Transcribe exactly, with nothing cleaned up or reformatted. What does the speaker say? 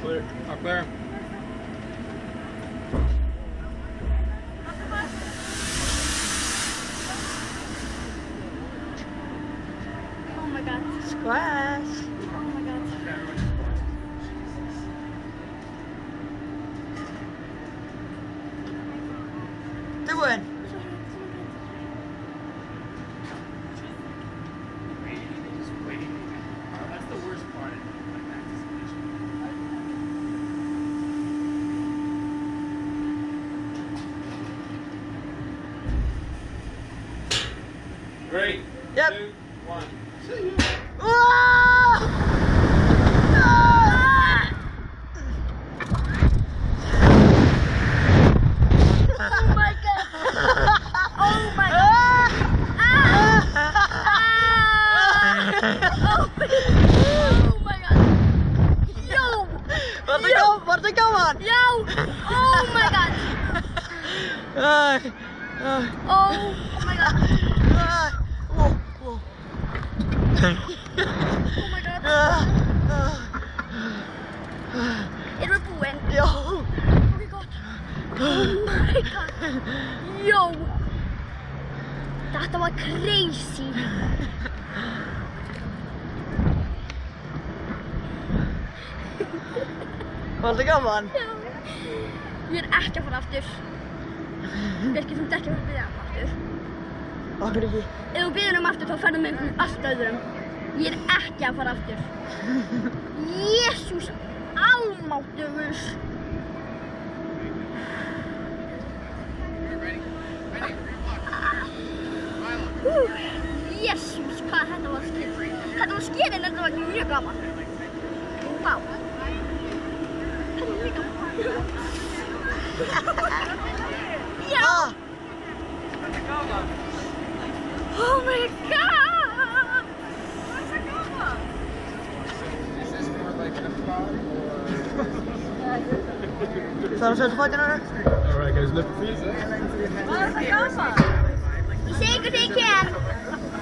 Clear. All clear. Oh my god. Squash. Oh my god. Doing. That's the worst part of anticipation. Three, Yep. two, one. Oh! Oh my god. Oh my god. Ah. Oh my god. Yo. Where'd they go? Where'd they go on? Yo. Oh my god. Uh, uh, Oh my god. uh, whoa, whoa. Oh my god. Uh, Är du på en? Yo. Oh my god. Oh my god. Yo. Detta var crazy. Where'd they go on? Ég er ekki að fara aftur. Birkir, þú ert ekki að fara að biðja um aftur. Okkur ekki. Ef þú biður um aftur þá ferðu með einhverjum allt öðrum. Ég er ekki að fara aftur. Jesús almáttugur. Jesús, hvað þetta var skil. Þetta var skil en þetta var mjög gaman. Vá. Þetta var mjög gaman. Já. Ah. Oh my god. Is this more like a pod So I'm supposed to fight dinner? Alright guys, lift the feet. Ég segi hvað þið ken.